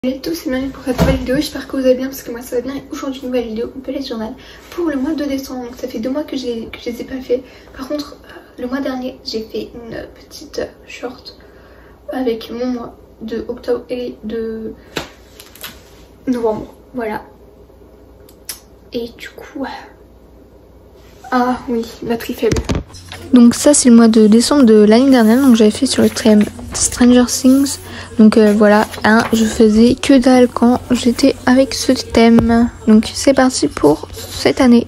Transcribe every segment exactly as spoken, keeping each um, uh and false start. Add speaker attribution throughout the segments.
Speaker 1: Salut à tous et bienvenue pour cette nouvelle vidéo, j'espère que vous allez bien parce que moi ça va bien. Et aujourd'hui une nouvelle vidéo, un bullet journal pour le mois de décembre. Donc ça fait deux mois que, que je les ai pas fait. Par contre le mois dernier j'ai fait une petite short avec mon mois de octobre et de novembre, voilà. Et du coup, ah oui, batterie faible. Donc ça c'est le mois de décembre de l'année dernière, donc j'avais fait sur le thème Stranger Things. Donc euh, voilà, hein, je faisais que dalle quand j'étais avec ce thème. Donc c'est parti pour cette année.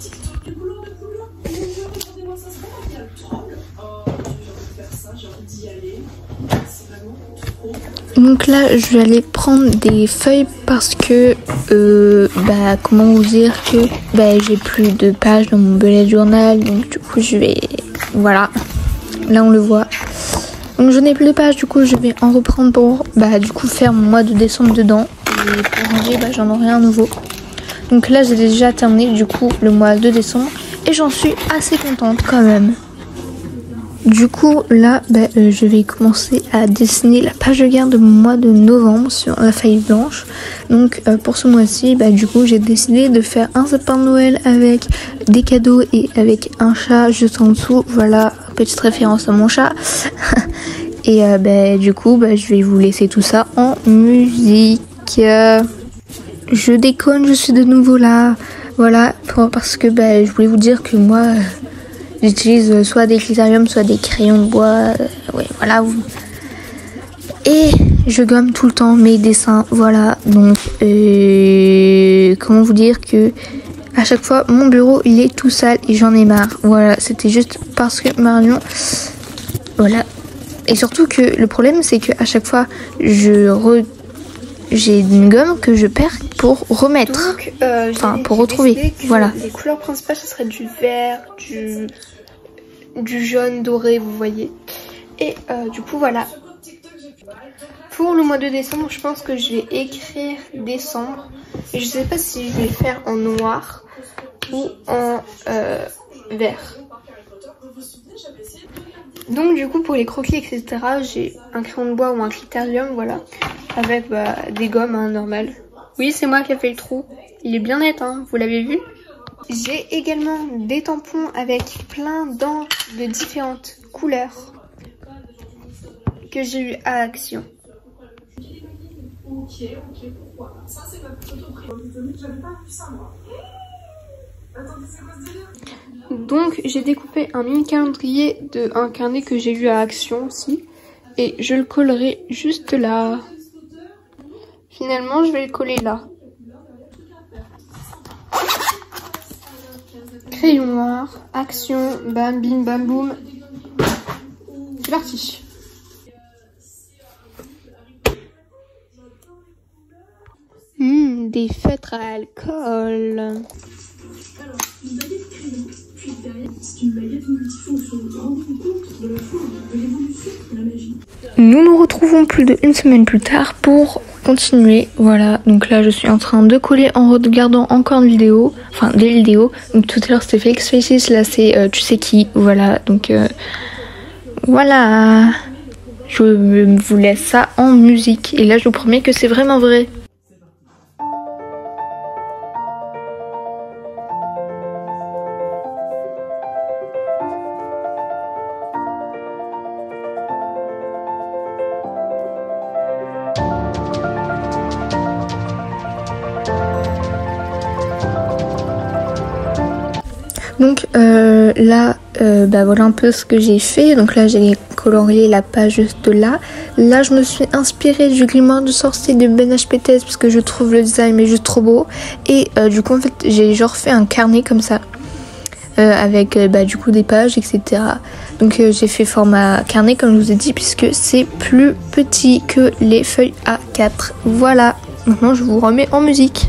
Speaker 1: Donc là je vais aller prendre des feuilles parce que euh, bah comment vous dire que bah j'ai plus de pages dans mon bullet journal, donc du coup je vais, voilà, là on le voit. Donc je n'ai plus de pages, du coup je vais en reprendre pour bah du coup faire mon mois de décembre dedans. Et pour ranger bah j'en aurai un nouveau. Donc là j'ai déjà terminé du coup le mois de décembre et j'en suis assez contente quand même. Du coup là bah, euh, je vais commencer à dessiner la page de garde de mon mois de novembre sur la feuille blanche. Donc euh, pour ce mois-ci bah, du coup j'ai décidé de faire un sapin de Noël avec des cadeaux et avec un chat juste en dessous. Voilà, petite référence à mon chat. Et euh, bah, du coup bah, je vais vous laisser tout ça en musique. euh, Je déconne, je suis de nouveau là. Voilà, pour, parce que bah, je voulais vous dire que moi euh, j'utilise soit des critériums, soit des crayons de bois. Euh, ouais, voilà. Et je gomme tout le temps mes dessins. Voilà. Donc, euh, comment vous dire que à chaque fois, mon bureau il est tout sale et j'en ai marre. Voilà. C'était juste parce que Marion. Voilà. Et surtout que le problème, c'est que à chaque fois, je re... j'ai une gomme que je perds pour remettre. Donc, euh, enfin, pour retrouver. Voilà. Les couleurs principales, ce serait du vert, du du jaune doré, vous voyez. Et euh, du coup voilà, pour le mois de décembre je pense que je vais écrire décembre et je sais pas si je vais le faire en noir ou en euh, vert. Donc du coup pour les croquis etc, j'ai un crayon de bois ou un critérium, voilà, avec bah, des gommes hein, normales. Oui, c'est moi qui ai fait le trou, il est bien net hein, vous l'avez vu. J'ai également des tampons avec plein d'encre de différentes couleurs que j'ai eu à Action. Ok, ok, pourquoi ça c'est ma photo préférée. J'avais pas vu ça moi. Attendez, c'est quoi ce délire? Donc j'ai découpé un mini calendrier de un carnet que j'ai eu à Action aussi. Et je le collerai juste là. Finalement je vais le coller là. Crayon noir, Action, bam bim bam boum. C'est parti. Mmh, des feutres à alcool. Nous nous retrouvons plus d'une semaine plus tard pour continuer. Voilà, donc là je suis en train de coller en regardant encore une vidéo, enfin des vidéos. Donc tout à l'heure c'était Flex Faces, là c'est euh, tu sais qui. Voilà, donc euh, voilà, je vous laisse ça en musique et là je vous promets que c'est vraiment vrai. Donc euh, là, euh, bah voilà un peu ce que j'ai fait. Donc là j'ai colorié la page juste là. Là je me suis inspirée du grimoire de sorcier de Ben H P T S parce que je trouve le design mais juste trop beau. Et euh, du coup en fait j'ai genre fait un carnet comme ça. Euh, avec euh, bah, du coup des pages et cetera. Donc euh, j'ai fait format carnet comme je vous ai dit puisque c'est plus petit que les feuilles A quatre. Voilà, maintenant je vous remets en musique.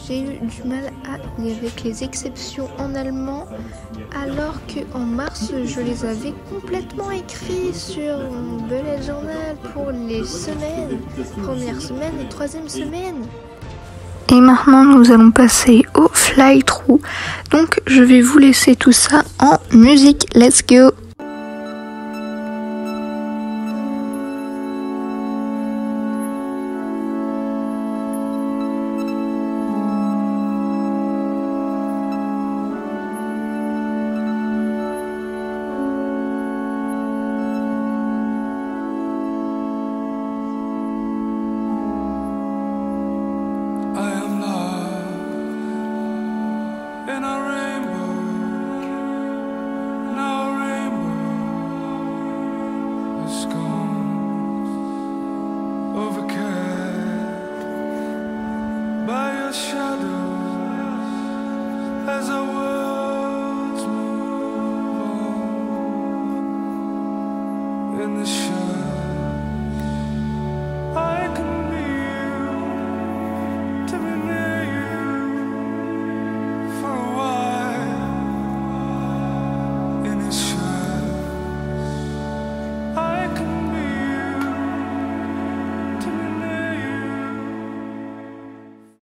Speaker 1: j'ai eu du mal à lire avec les exceptions en allemand, alors qu'en mars, je les avais complètement écrits sur mon bullet journal pour les semaines, première semaine et troisième semaine. Et maintenant, nous allons passer au fly-through. Donc, je vais vous laisser tout ça en musique. Let's go!
Speaker 2: As our worlds move on in the shadows.